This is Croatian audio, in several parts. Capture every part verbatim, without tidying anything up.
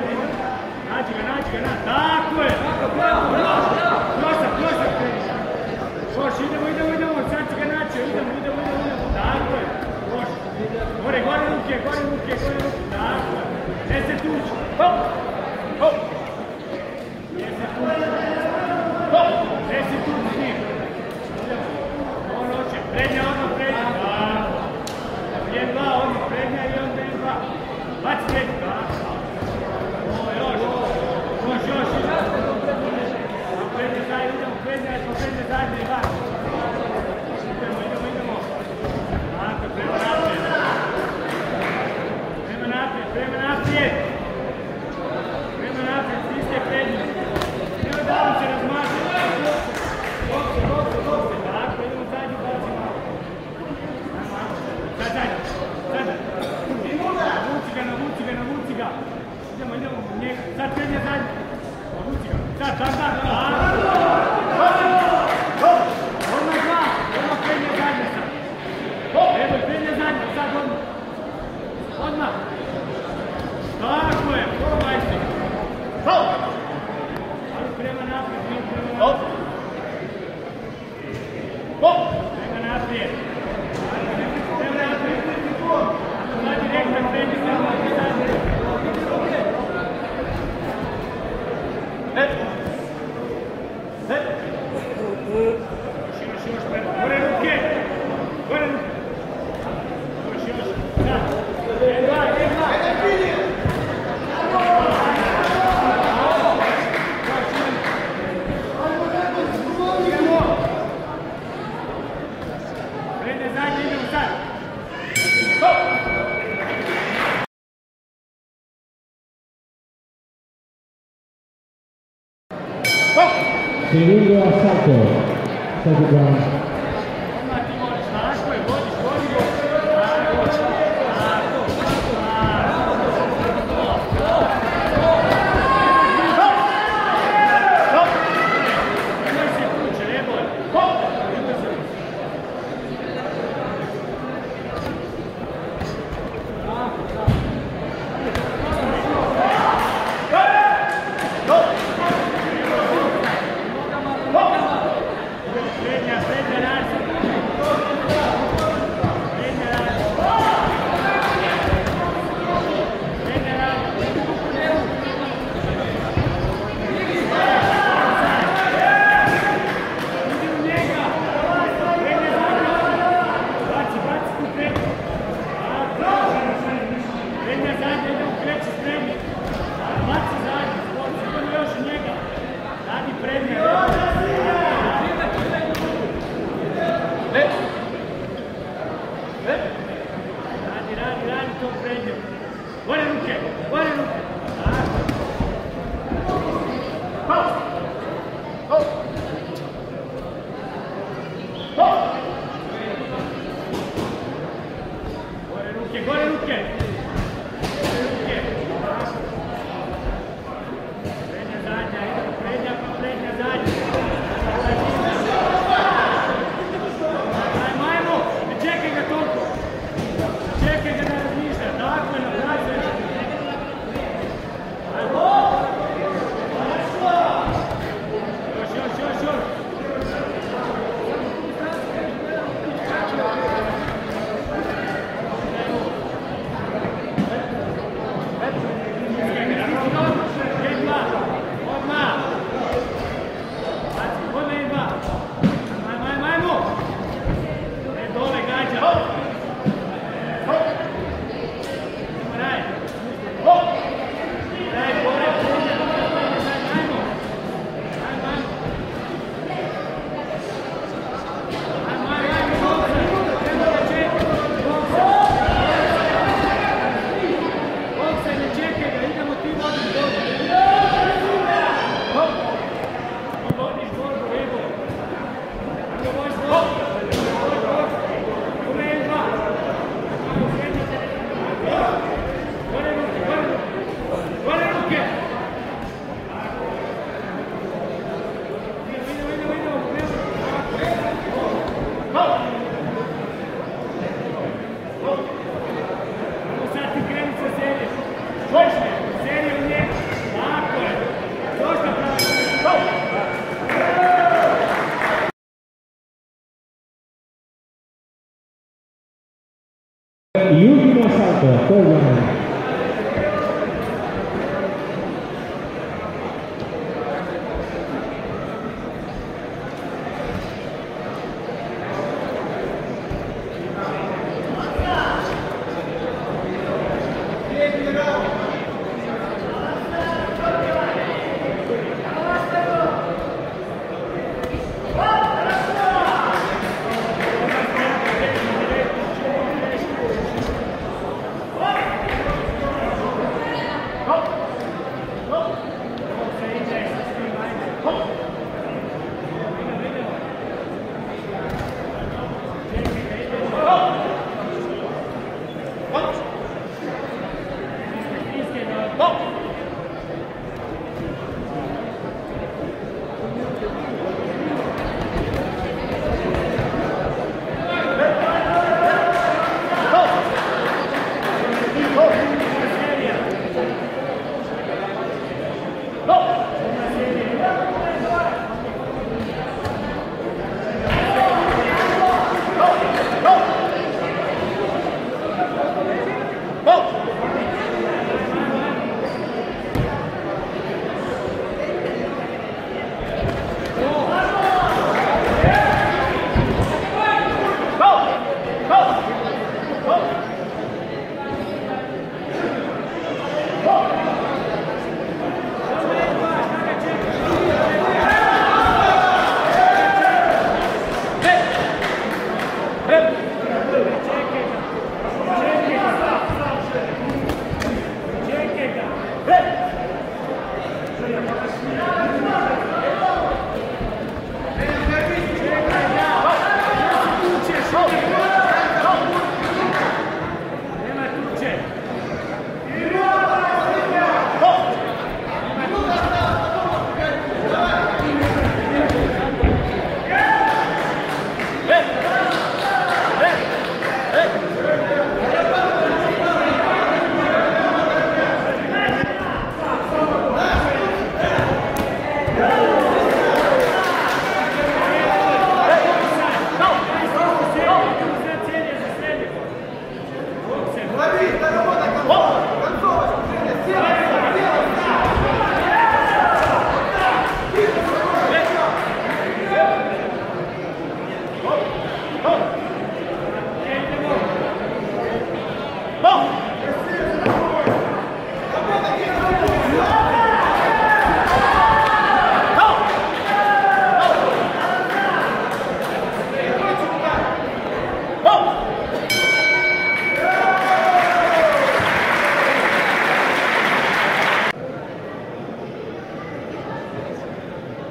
Nađi ga, nađi ga, nađi. Tako je! Plosak, plosak. Još, idemo, idemo, idemo. Sad će ga naći. Idemo, idemo, idemo. Tako je. Još. Gore, gore ruke, gore ruke, gore ruke. Tako je. Ne se tuči. Hop! Hop! Ne se tuči. Hop! Ne se tuči s njim. Idemo. On hoće. Prednja, odmah prednja. Tako. jedan dva, odmah prednja i onda jedan dva. Baci prednja. Tako. Još, još, još. Prednja zajedno, idemo, prednja, smo prednja zajedno i vas. Idemo, idemo, idemo. Tako, prema naprijed. Prema naprijed, prema naprijed. Prema naprijed, svi ste prednji. Evo da vam se razmaže. Bokse, bokse, bokse. Tako, idemo zadnji, bacimo. Sad, zadnji, sad. Navuci ga, navuci ga, navuci ga. Idemo, idemo, njega. Sad prednja zadnji. Navuci ga. Sad, sad, sad. Odmah dva, odmah prednja zadnja sad. Evo je prednja zadnja, sad odmah. Odmah. Tako je, probaj se. Ali prema naprijed, mi prema naprijed. Prema naprijed. Prema naprijed. Sad direktan prednji zadnji. Još, još, prema. Gore ruke. Gore ruke. Još, još. Sad. Jedan, dva, jedan, dva. Prednje zadnje, idemo sad. Segundo asalto, Sergio Brown. Odmah ti moraš, tako je, vodiš, vodi go. Tako, tako, tako. Nemoj se tuče, ne boj. Nemoj se tuče. Prednja, prednja,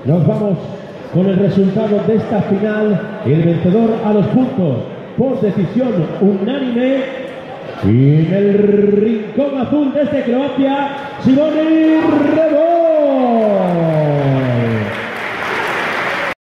Nos vamos con el resultado de esta final. El vencedor a los puntos por decisión unánime. Y en el rincón azul desde Croacia, Simone